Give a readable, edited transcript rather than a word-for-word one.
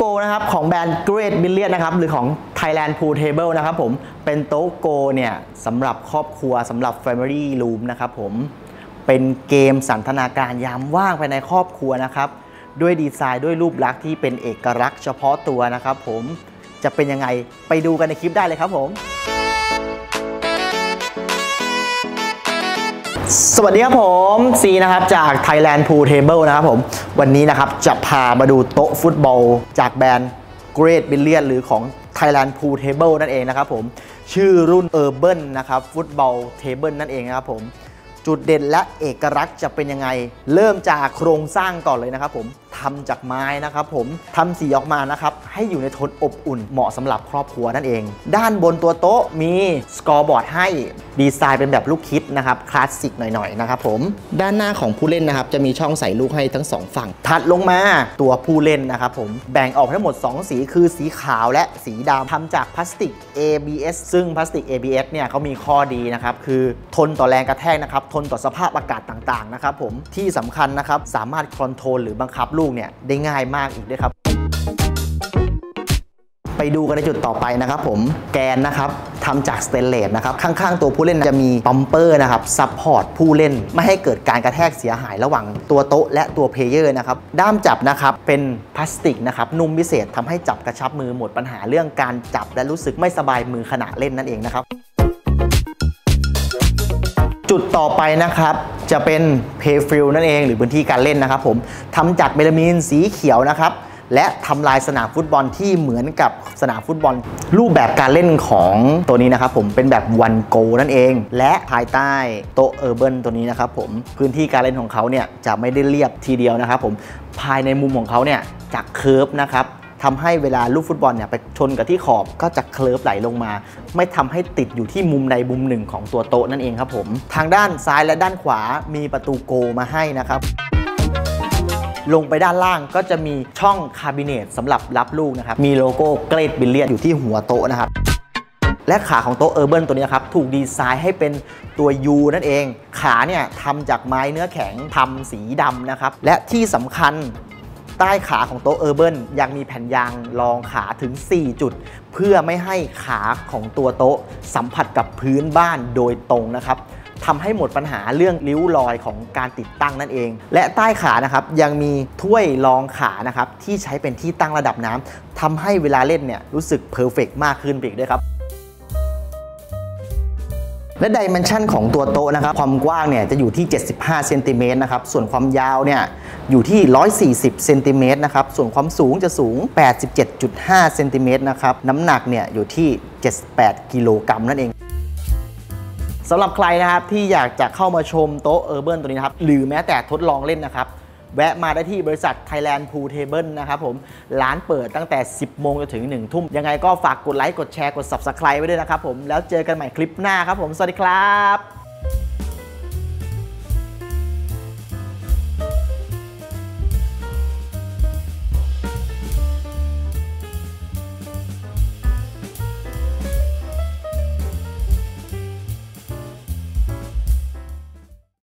โกนะครับของแบรนด์ Great Billiard นะครับหรือของ Thailand Pool Table นะครับผมเป็นโต๊ะโกเนี่ยสำหรับครอบครัวสำหรับ Family Room นะครับผมเป็นเกมสันทนาการยามว่างภายในครอบครัวนะครับด้วยดีไซน์ด้วยรูปลักษณ์ที่เป็นเอกลักษณ์เฉพาะตัวนะครับผมจะเป็นยังไงไปดูกันในคลิปได้เลยครับผมสวัสดีครับผมซีนะครับจาก Thailand Pool Table นะครับผมวันนี้นะครับจะพามาดูโต๊ะฟุตบอลจากแบรนด์ Great Billiard หรือของ Thailand Pool Table นั่นเองนะครับผมชื่อรุ่น Urban นะครับฟุตบอล Table นั่นเองนะครับผมจุดเด่นและเอกลักษณ์จะเป็นยังไงเริ่มจากโครงสร้างก่อนเลยนะครับผมทำจากไม้นะครับผมทำสีออกมานะครับให้อยู่ในโทนอบอุ่นเหมาะสำหรับครอบครัวนั่นเองด้านบนตัวโต๊ะมีสกอร์บอร์ดให้ดีไซน์เป็นแบบลูกคิดนะครับคลาสสิกหน่อยๆนะครับผมด้านหน้าของผู้เล่นนะครับจะมีช่องใส่ลูกให้ทั้ง2ฝั่งถัดลงมาตัวผู้เล่นนะครับผมแบ่งออกทั้งหมด2สีคือสีขาวและสีดำทำจากพลาสติก ABS ซึ่งพลาสติก ABS เนี่ยเขามีข้อดีนะครับคือทนต่อแรงกระแทกนะครับทนต่อสภาพอากาศต่างๆนะครับผมที่สำคัญนะครับสามารถคอนโทรลหรือบังคับลูกเนี่ยได้ง่ายมากอีกด้วยครับไปดูกันในจุดต่อไปนะครับผมแกนนะครับทำจากสเตนเลสนะครับข้างๆตัวผู้เล่นจะมีปั๊มเปอร์นะครับซัพพอร์ตผู้เล่นไม่ให้เกิดการกระแทกเสียหายระหว่างตัวโต๊ะและตัวเพลเยอร์นะครับด้ามจับนะครับเป็นพลาสติกนะครับนุ่มพิเศษทำให้จับกระชับมือหมดปัญหาเรื่องการจับและรู้สึกไม่สบายมือขณะเล่นนั่นเองนะครับจุดต่อไปนะครับจะเป็นเพย์ฟิลนั่นเองหรือพื้นที่การเล่นนะครับผมทำจากเมลามีนสีเขียวนะครับและทำลายสนามฟุตบอลที่เหมือนกับสนามฟุตบอลรูปแบบการเล่นของตัวนี้นะครับผมเป็นแบบวันโกนั่นเองและภายใต้โต๊ะเออร์เบิร์นตัวนี้นะครับผมพื้นที่การเล่นของเขาเนี่ยจะไม่ได้เรียบทีเดียวนะครับผมภายในมุมของเขาเนี่ยจะเคิร์ฟนะครับทำให้เวลาลูกฟุตบอลเนี่ยไปชนกับที่ขอบก็จะเคลิร์ฟไหลลงมาไม่ทำให้ติดอยู่ที่มุมใดมุมหนึ่งของตัวโต๊ะนั่นเองครับผมทางด้านซ้ายและด้านขวามีประตูโกมาให้นะครับลงไปด้านล่างก็จะมีช่องคาบิเนตสำหรับรับลูกนะครับมีโลโก้เกรดบิลเลียดอยู่ที่หัวโต๊ะนะครับและขาของโต๊ะเออร์เบิร์นตัวนี้ครับถูกดีไซน์ให้เป็นตัว U นั่นเองขาเนี่ยทำจากไม้เนื้อแข็งทำสีดำนะครับและที่สำคัญใต้ขาของโต๊ะเออร์เบิร์นยังมีแผ่นยางรองขาถึง4จุดเพื่อไม่ให้ขาของตัวโต๊ะสัมผัสกับพื้นบ้านโดยตรงนะครับทำให้หมดปัญหาเรื่องริ้วรอยของการติดตั้งนั่นเองและใต้ขานะครับยังมีถ้วยรองขานะครับที่ใช้เป็นที่ตั้งระดับน้ำทำให้เวลาเล่นเนี่ยรู้สึกเพอร์เฟกต์มากขึ้นไปอีกด้วยครับและไดเมนชันของตัวโต๊ะนะครับความกว้างเนี่ยจะอยู่ที่75เซนติเมตรนะครับส่วนความยาวเนี่ยอยู่ที่140เซนติเมตรนะครับส่วนความสูงจะสูง 87.5 เซนติเมตรนะครับน้ำหนักเนี่ยอยู่ที่78กิโลกรัมนั่นเองสำหรับใครนะครับที่อยากจะเข้ามาชมโต๊ะเออร์เบิร์นตัวนี้นะครับหรือแม้แต่ทดลองเล่นนะครับแวะมาได้ที่บริษัท Thailand Pool Table นะครับผมร้านเปิดตั้งแต่ 10 โมงจนถึง 1 ทุ่มยังไงก็ฝากกดไลค์กดแชร์กด Subscribe ไว้ด้วยนะครับผมแล้วเจอกันใหม่คลิปหน้าครับผมสวัสดีครับ